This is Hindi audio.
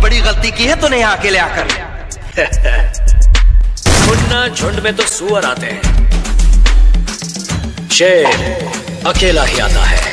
बड़ी गलती की है तूने यहाँ अकेले आकर। मुन्ना, झुंड में तो सुअर आते हैं, शेर अकेला ही आता है।